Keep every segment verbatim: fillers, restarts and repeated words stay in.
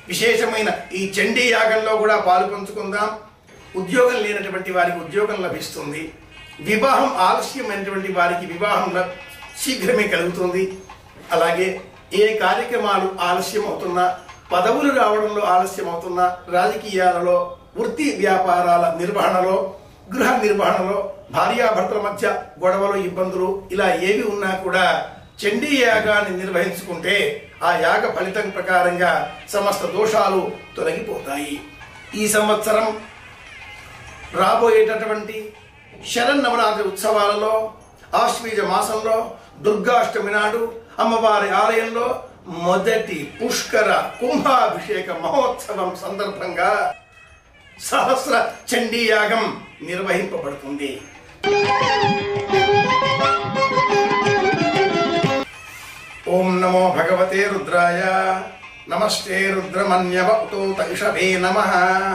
విశేషమైన ఈ చండీ యాగంలో కూడా పాలు పంచుకుందాం. ఉద్యోగం లేనటువంటి వారికి ఉద్యోగం లభిస్తుంది. వివాహం ఆలస్యమైనటువంటి వారికి వివాహం శీఘ్రమే కలుగుతుంది. అలాగే ఏ కార్యక్రమాలు ఆలస్యం అవుతున్నా, పదవులు రావడంలో ఆలస్యం అవుతున్నా, రాజకీయాలలో, వృత్తి వ్యాపారాల నిర్వహణలో, గృహ నిర్వహణలో, భార్యాభర్తల మధ్య గొడవలు, ఇబ్బందులు ఇలా ఏవి ఉన్నా కూడా చండీ యాగాన్ని నిర్వహించుకుంటే ఆ యాగ ఫలితం ప్రకారంగా సమస్త దోషాలు తొలగిపోతాయి. ఈ సంవత్సరం రాబోయేటటువంటి శరన్నవరాత్రి ఉత్సవాలలో ఆశ్వీజ మాసంలో దుర్గాష్టమి నాడు అమ్మవారి ఆలయంలో మొదటి పుష్కర కుంభాభిషేక మహోత్సవం సందర్భంగా సహస్ర చండీ యాగం నిర్వహింపబడుతుంది. ఓం నమో భగవతే రుద్రాయ. నమస్తే రుద్రమన్యవ ఉతోత ఇషవే నమః.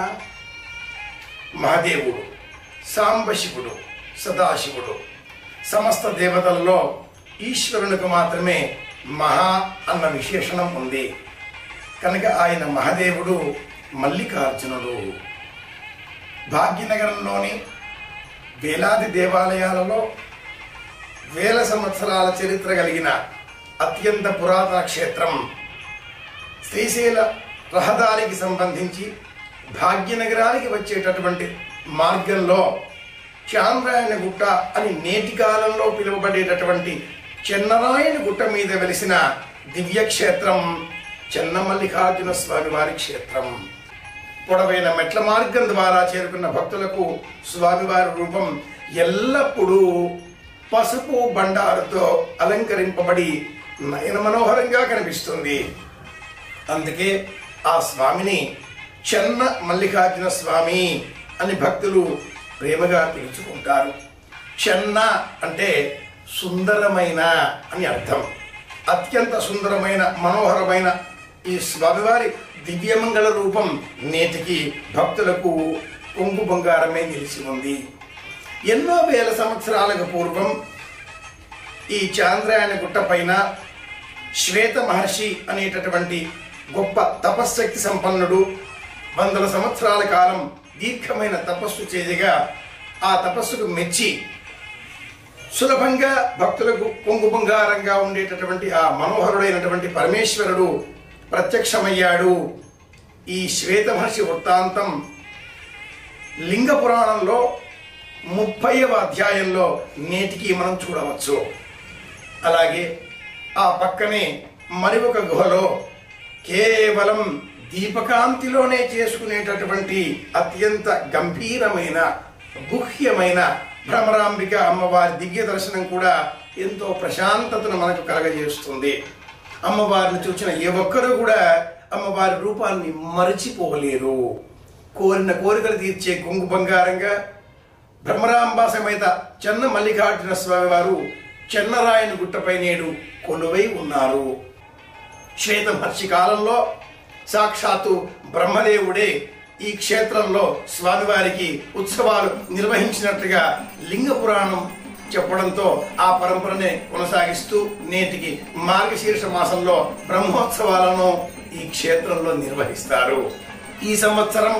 మహాదేవుడు, సాంబశివుడు, సదాశివుడు సమస్త దేవతల్లో ఈశ్వరునికి మాత్రమే మహా అన్న విశేషణం ఉంది కనుక ఆయన మహాదేవుడు మల్లికార్జునుడు. భాగ్యనగరంలోని వేలాది దేవాలయాలలో వేల సంవత్సరాల చరిత్ర కలిగిన అత్యంత పురాతన క్షేత్రం శ్రీశైల రహదారికి సంబంధించి భాగ్యనగరానికి వచ్చేటటువంటి మార్గంలో చాంద్రాయణ గుట్ట అని నేటి కాలంలో పిలువబడేటటువంటి చెన్నరాయణ గుట్ట మీద వెలిసిన దివ్యక్షేత్రం చెన్నమల్లికార్జున స్వామి వారి క్షేత్రం. పొడవైన మెట్ల మార్గం ద్వారా చేరుకున్న భక్తులకు స్వామివారి రూపం ఎల్లప్పుడూ పసుపు బండారుతో అలంకరింపబడి నయన మనోహరంగా కనిపిస్తుంది. అందుకే ఆ స్వామిని చెన్న మల్లికార్జున స్వామి అని భక్తులు ప్రేమగా పిలుచుకుంటారు. చెన్న అంటే సుందరమైన అని అర్థం. అత్యంత సుందరమైన మనోహరమైన ఈ స్వామివారి దివ్యమంగళ రూపం నేటికి భక్తులకు కొంగు బంగారమే నిలిచి ఉంది. ఎన్నో వేల సంవత్సరాలకు పూర్వం ఈ చాంద్రాయణ గుట్ట పైన శ్వేత మహర్షి అనేటటువంటి గొప్ప తపశ్శక్తి సంపన్నుడు వందల సంవత్సరాల కాలం దీర్ఘమైన తపస్సు చేయగా ఆ తపస్సుకు మెచ్చి సులభంగా భక్తులకు కొంగు బంగారంగా ఉండేటటువంటి ఆ మనోహరుడైనటువంటి పరమేశ్వరుడు ప్రత్యక్షమయ్యాడు. ఈ శ్వేత మహర్షి వృత్తాంతం లింగ పురాణంలో ముప్పైవ అధ్యాయంలో నేటికి మనం చూడవచ్చు. అలాగే ఆ పక్కనే మరి ఒక గుహలో కేవలం దీపకాంతిలోనే చేసుకునేటటువంటి అత్యంత గంభీరమైన గుహ్యమైన భ్రమరాంబిక అమ్మవారి దివ్య దర్శనం కూడా ఎంతో ప్రశాంతతను మనకు కలగజేస్తుంది. అమ్మవారిని చూసిన ఏ ఒక్కరూ కూడా అమ్మవారి రూపాన్ని మరచిపోలేరు. కోరిన కోరికలు తీర్చే కొంగు బంగారంగా భ్రమరాంబ సమేత చెన్న మల్లికార్జున స్వామి వారు చెన్నరాయణ గుట్టపై నేడు కొలువై ఉన్నారు. శ్వేత మహర్షి కాలంలో సాక్షాత్తు బ్రహ్మదేవుడే ఈ క్షేత్రంలో స్వామివారికి ఉత్సవాలు నిర్వహించినట్లుగా లింగ పురాణం చెప్పడంతో ఆ పరంపరనే కొనసాగిస్తూ నేటికి మార్గశీర్ష మాసంలో బ్రహ్మోత్సవాలను ఈ క్షేత్రంలో నిర్వహిస్తారు. ఈ సంవత్సరం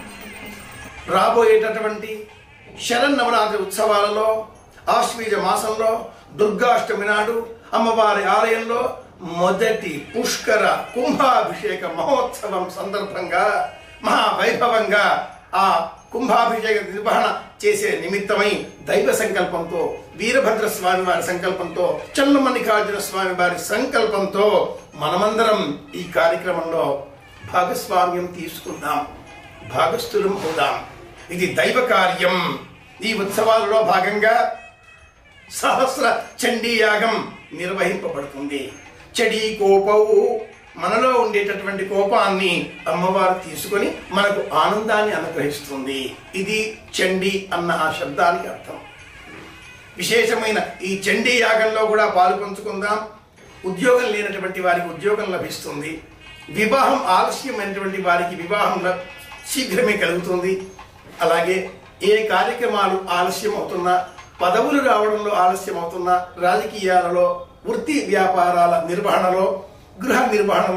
రాబోయేటటువంటి శరన్నవరాత్రి ఉత్సవాలలో ఆశ్వీజ మాసంలో దుర్గాష్టమి నాడు అమ్మవారి ఆలయంలో మొదటి పుష్కర కుంభాభిషేక మహోత్సవం సందర్భంగా మహావైభవంగా ఆ కుంభాభిషేక నిర్వహణ చేసే నిమిత్తమై దైవ సంకల్పంతో, వీరభద్ర స్వామి వారి సంకల్పంతో, చెన్నమల్లికార్జున స్వామి వారి సంకల్పంతో మనమందరం ఈ కార్యక్రమంలో భాగస్వామ్యం తీసుకుందాం, భాగస్థులం అవుదాం. ఇది దైవ కార్యం. ఈ ఉత్సవాలలో భాగంగా సహస్ర చండీ యాగం నిర్వహింపబడుతుంది. చడీ కోపవు మనలో ఉండేటటువంటి కోపాన్ని అమ్మవారు తీసుకొని మనకు ఆనందాన్ని అనుగ్రహిస్తుంది. ఇది చండీ అన్న ఆ శబ్దానికి అర్థం. విశేషమైన ఈ చండీ యాగంలో కూడా పాలు పంచుకుందాం. ఉద్యోగం లేనటువంటి వారికి ఉద్యోగం లభిస్తుంది. వివాహం ఆలస్యమైనటువంటి వారికి వివాహం శీఘ్రమే కలుగుతుంది. అలాగే ఏ కార్యక్రమాలు ఆలస్యం అవుతున్నా, పదవులు రావడంలో ఆలస్యం అవుతున్నా, రాజకీయాలలో, వృత్తి వ్యాపారాల నిర్వహణలో, గృహ నిర్వహణలో,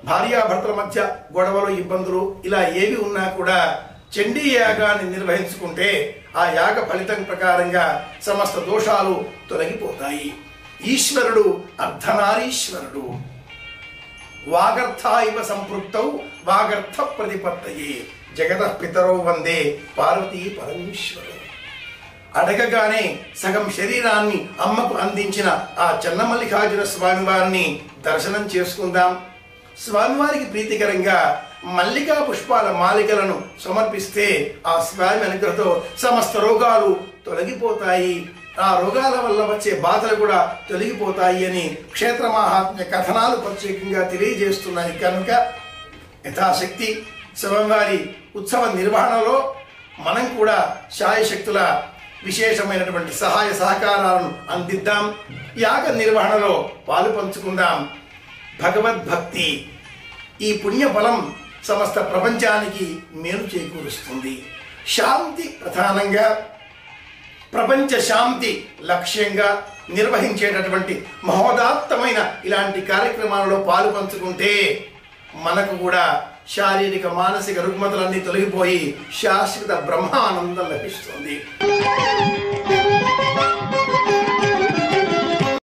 భార్యాభర్తల మధ్య గొడవలు, ఇబ్బందులు ఇలా ఏవి ఉన్నా కూడా చండీ యాగాన్ని నిర్వహించుకుంటే ఆ యాగ ఫలితం ప్రకారంగా సమస్త దోషాలు తొలగిపోతాయి. ఈశ్వరుడు అర్ధనారీశ్వరుడు. వాగర్థ ఇవ సంపృక్తౌ వాగర్థ ప్రతిపత్తయే జగతః పితరౌ వందే పార్వతీ పరమేశ్వరు. అడగగానే సగం శరీరాన్ని అమ్మకు అందించిన ఆ చెన్నమల్లికార్జున స్వామి వారిని దర్శనం చేసుకుందాం. స్వామివారికి ప్రీతికరంగా మల్లికా పుష్పాల మాలికలను సమర్పిస్తే ఆ స్వామి అనుగ్రహంతో సమస్త రోగాలు తొలగిపోతాయి. ఆ రోగాల వల్ల వచ్చే బాధలు కూడా తొలగిపోతాయి అని క్షేత్ర మహాత్మ్య కథనాలు ప్రత్యేకంగా తెలియజేస్తున్నాయి. కనుక యథాశక్తి స్వామివారి ఉత్సవ నిర్వహణలో మనం కూడా శాయశక్తుల విశేషమైనటువంటి సహాయ సహకారాలను అందిద్దాం. యాగ నిర్వహణలో పాలు పంచుకుందాం. భగవద్భక్తి ఈ పుణ్యఫలం సమస్త ప్రపంచానికి మేలు చేకూరుస్తుంది. శాంతి ప్రధానంగా, ప్రపంచ శాంతి లక్ష్యంగా నిర్వహించేటటువంటి మహోదాత్తమైన ఇలాంటి కార్యక్రమాలలో పాలు పంచుకుంటే మనకు కూడా శారీరక మానసిక రుగ్మతలన్నీ తొలగిపోయి శాశ్వత బ్రహ్మానందం లభిస్తుంది.